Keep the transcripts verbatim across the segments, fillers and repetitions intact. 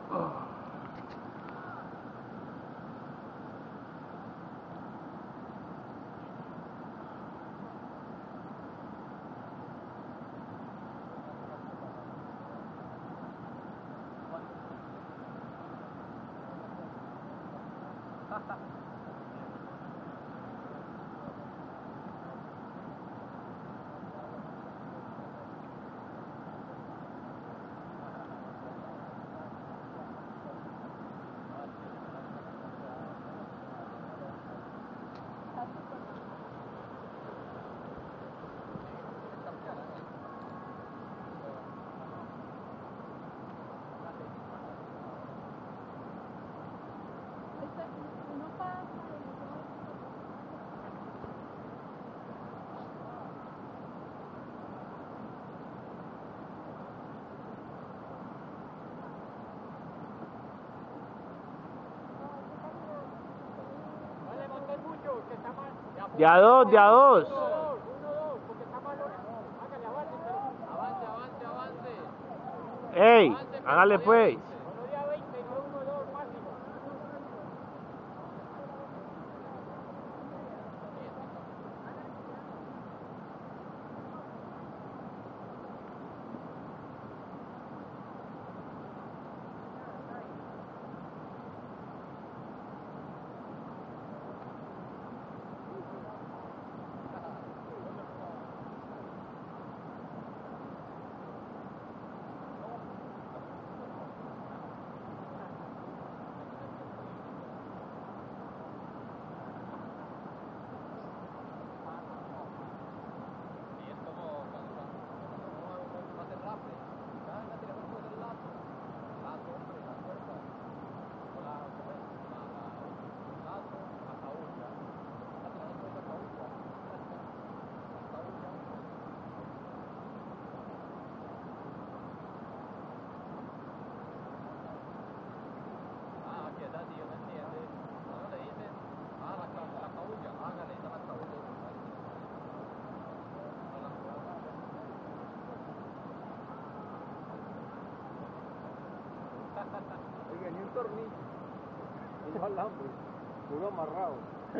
De a dos, de a dos. Uno, dos, porque está malo. Hágale, avance, pero... Avance, avance, avance. Ey, hágale pues. Solo día veinte, no uno, dos, máximo. Oiga, ni un tornillo. Y no alambre, puro amarrado.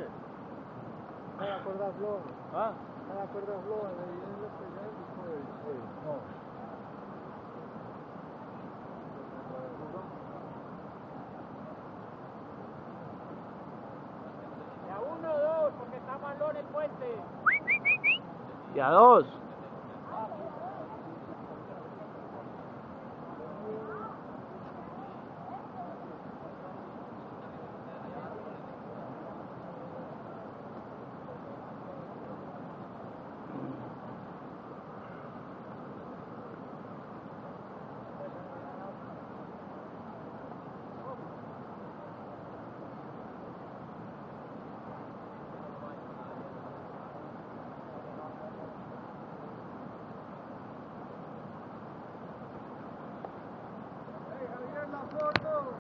Cada cuerda floja. ¿Ah? Cada cuerda floja, de ahí es lo que ya es. No. De a uno, dos, porque está malón el puente. De a dos.